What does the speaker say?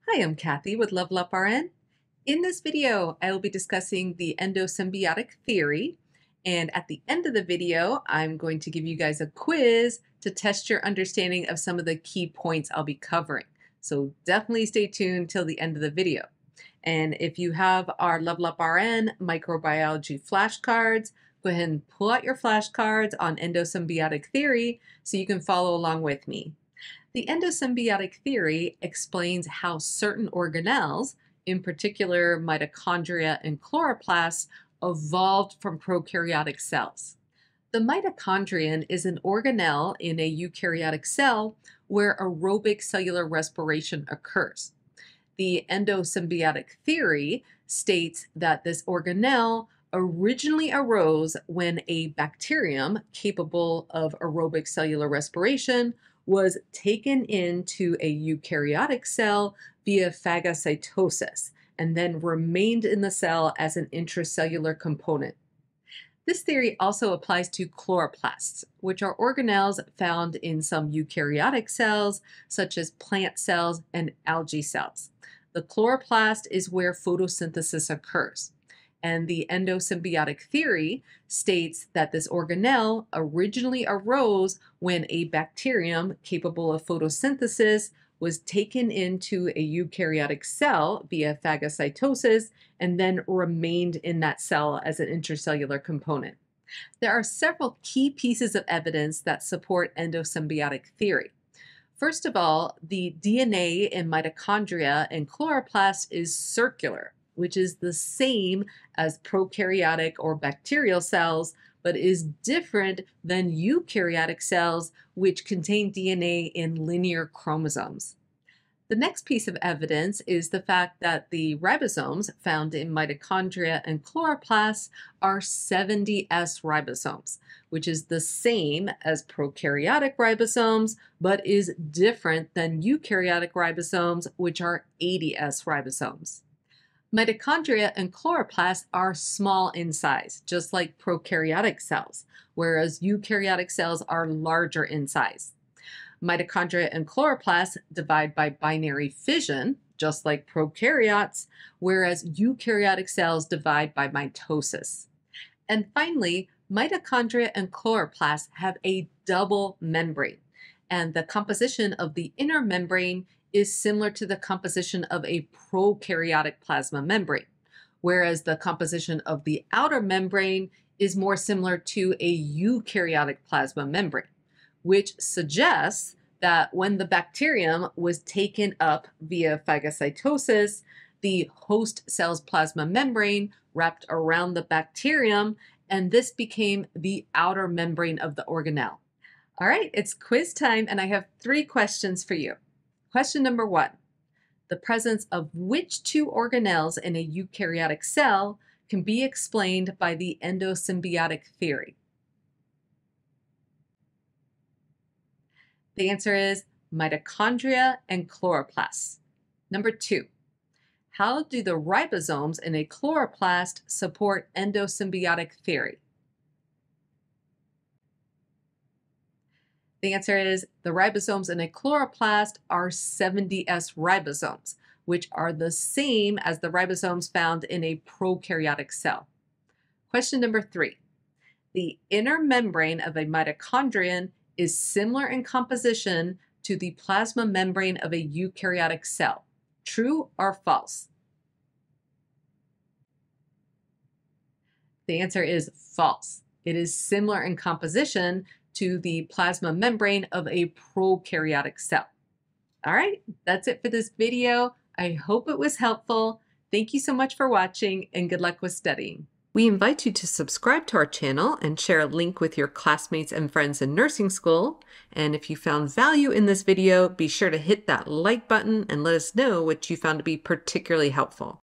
Hi, I'm Cathy with Level Up RN. In this video, I will be discussing the endosymbiotic theory, and at the end of the video, I'm going to give you guys a quiz to test your understanding of some of the key points I'll be covering. So definitely stay tuned till the end of the video. And if you have our Level Up RN microbiology flashcards, go ahead and pull out your flashcards on endosymbiotic theory so you can follow along with me. The endosymbiotic theory explains how certain organelles, in particular mitochondria and chloroplasts, evolved from prokaryotic cells. The mitochondrion is an organelle in a eukaryotic cell where aerobic cellular respiration occurs. The endosymbiotic theory states that this organelle originally arose when a bacterium capable of aerobic cellular respiration was taken into a eukaryotic cell via phagocytosis and then remained in the cell as an intracellular component. This theory also applies to chloroplasts, which are organelles found in some eukaryotic cells, such as plant cells and algae cells. The chloroplast is where photosynthesis occurs. And the endosymbiotic theory states that this organelle originally arose when a bacterium capable of photosynthesis was taken into a eukaryotic cell via phagocytosis and then remained in that cell as an intracellular component. There are several key pieces of evidence that support endosymbiotic theory. First of all, the DNA in mitochondria and chloroplasts is circular, which is the same as prokaryotic or bacterial cells, but is different than eukaryotic cells, which contain DNA in linear chromosomes. The next piece of evidence is the fact that the ribosomes found in mitochondria and chloroplasts are 70S ribosomes, which is the same as prokaryotic ribosomes, but is different than eukaryotic ribosomes, which are 80S ribosomes. Mitochondria and chloroplasts are small in size, just like prokaryotic cells, whereas eukaryotic cells are larger in size. Mitochondria and chloroplasts divide by binary fission, just like prokaryotes, whereas eukaryotic cells divide by mitosis. And finally, mitochondria and chloroplasts have a double membrane, and the composition of the inner membrane is similar to the composition of a prokaryotic plasma membrane, whereas the composition of the outer membrane is more similar to a eukaryotic plasma membrane, which suggests that when the bacterium was taken up via phagocytosis, the host cell's plasma membrane wrapped around the bacterium, and this became the outer membrane of the organelle. All right, it's quiz time, and I have 3 questions for you. Question number 1, the presence of which 2 organelles in a eukaryotic cell can be explained by the endosymbiotic theory? The answer is mitochondria and chloroplasts. Number 2, how do the ribosomes in a chloroplast support endosymbiotic theory? The answer is the ribosomes in a chloroplast are 70S ribosomes, which are the same as the ribosomes found in a prokaryotic cell. Question number 3. The inner membrane of a mitochondrion is similar in composition to the plasma membrane of a eukaryotic cell. True or false? The answer is false. It is similar in composition to the plasma membrane of a prokaryotic cell. All right, that's it for this video. I hope it was helpful. Thank you so much for watching, and good luck with studying. We invite you to subscribe to our channel and share a link with your classmates and friends in nursing school. And if you found value in this video, be sure to hit that like button and let us know what you found to be particularly helpful.